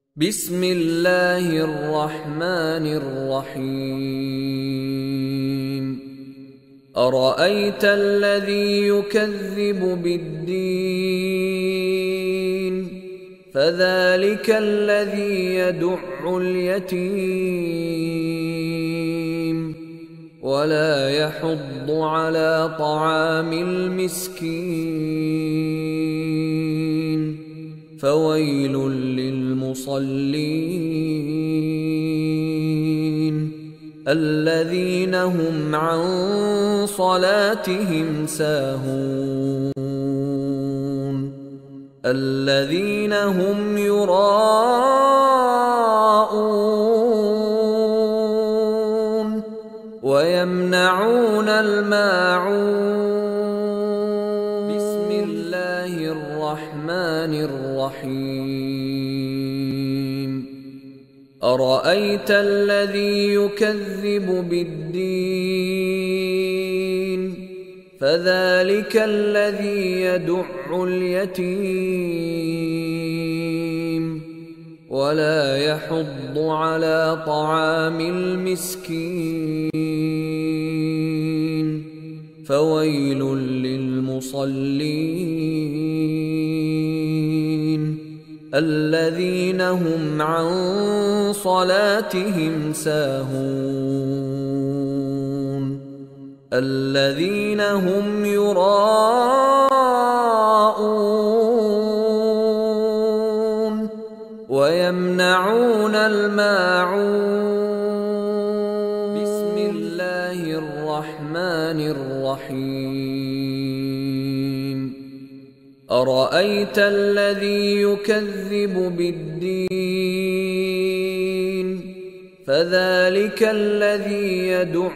بسم الله الرحمن الرحيم أرأيت الذي يكذب بالدين فذلك الذي يدع اليتيم ولا يحض على طعام المسكين فويل للمصلين الذين هم عن صلاتهم ساهون الذين هم يراءون ويمنعون الماعون بسم الله الرحمن الرحيم أرأيت الذي يكذب بالدين فذلك الذي يدع اليتيم ولا يحض على طعام المسكين فويل للمصلين الذين هم عن صلاتهم ساهون الذين هم يراءون ويمنعون الماعون بسم الله الرحمن الرحيم أرأيت الذي يكذب بالدين فذلك الذي يدع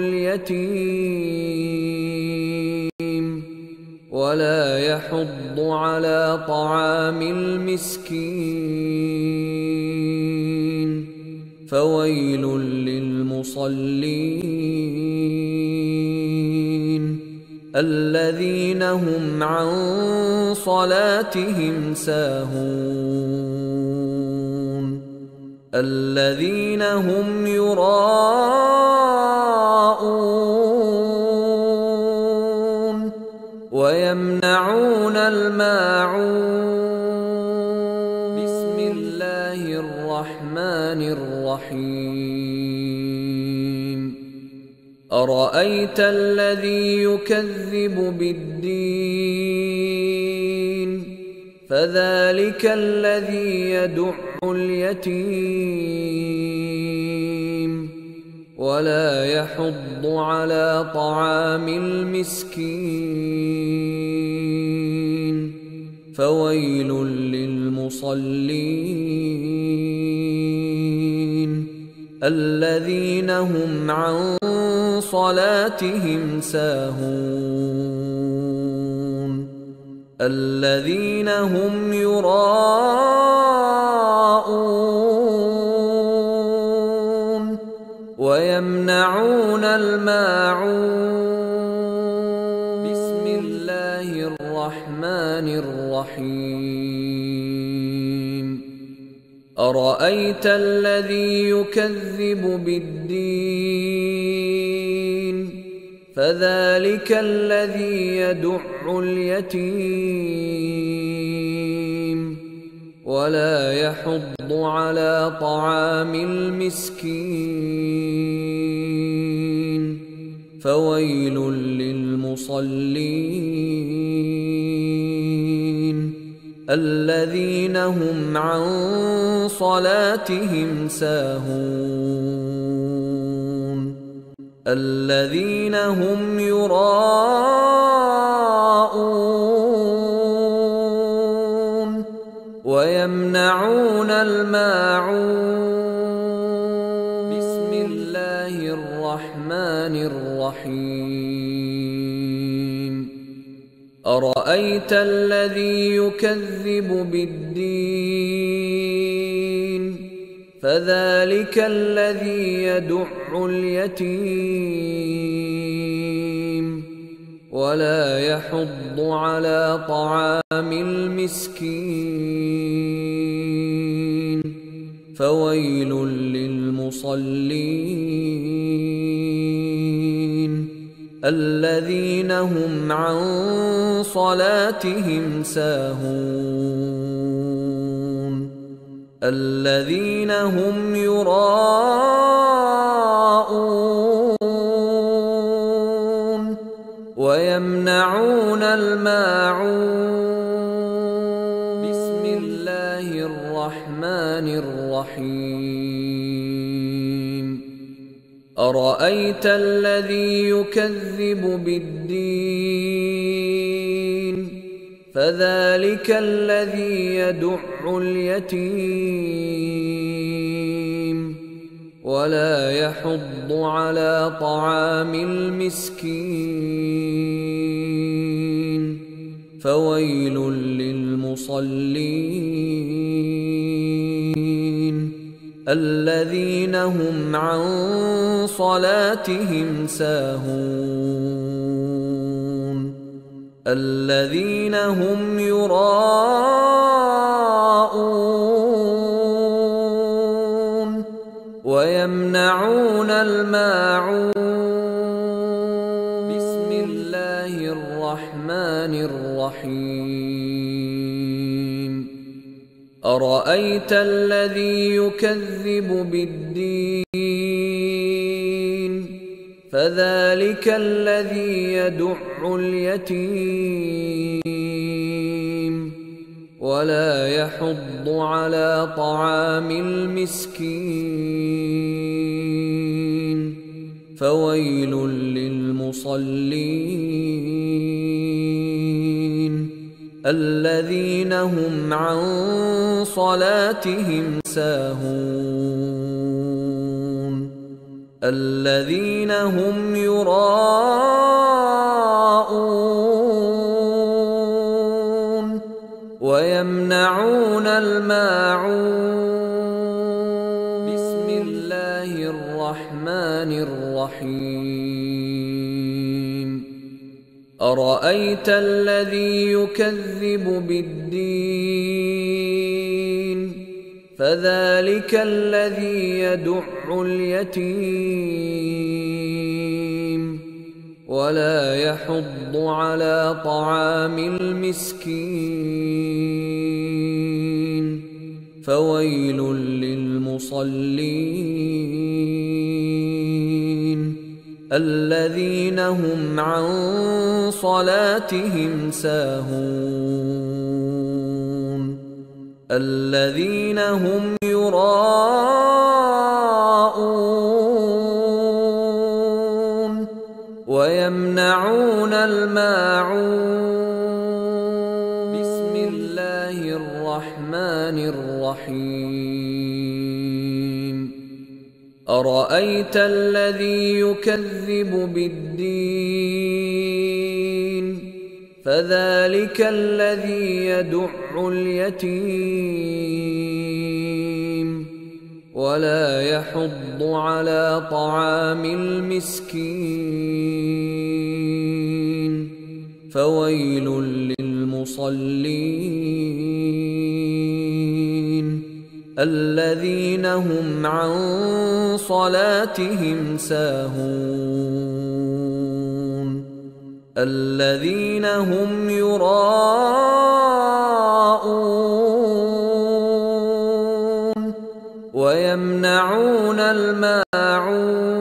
اليتيم ولا يحض على طعام المسكين فويل للمصلين الذين هم عن صلاتهم ساهون الذين هم يراءون ويمنعون الماعون بسم الله الرحمن الرحيم أرأيت الذي يكذب بالدين فذلك الذي يدع اليتيم ولا يحض على طعام المسكين فويل للمصلين الذين هم عن صلاتهم ساهون الذين هم يراءون ويمنعون الماعون بسم الله الرحمن الرحيم أرأيت الذي يكذب بالدين فذلك الذي يدع اليتيم ولا يحض على طعام المسكين فويل للمصلين الذين هم عن صلاتهم ساهون الذين هم يراءون ويمنعون الماعون بسم الله الرحمن الرحيم أرأيت الذي يكذب بالدين فذلك الذي يدع اليتيم ولا يحض على طعام المسكين فويل للمصلين الذين هم عن صلاتهم ساهون الذين هم يراءون ويمنعون الماعون. بسم الله الرحمن الرحيم. أرأيت الذي يكذب بالدين فذلك الذي يدع اليتيم ولا يحض على طعام المسكين فويل للمصلين الذين هم عن صلاتهم ساهون الذين هم يراءون ويمنعون الماعون. بسم الله الرحمن الرحيم. أرأيت الذي يكذب بالدين فذلك الذي يدع اليتيم ولا يحض على طعام المسكين فويل للمصلين الذين هم عن صلاتهم ساهون الذين هم يراءون ويمنعون الماعون. بسم الله الرحمن الرحيم. أرأيت الذي يكذب بالدين فذلك الذي يدع اليتيم ولا يحض على طعام المسكين فويل للمصلين الذين هم عن صلاتهم ساهون الذين هم يراءون ويمنعون الماعون. بسم الله الرحمن الرحيم. أرأيت الذي يكذب بالدين فذلك الذي يدع اليتيم ولا يحض على طعام المسكين فويل للمصلين الذين هم عن صلاتهم ساهون الذين هم يراءون ويمنعون الماعون.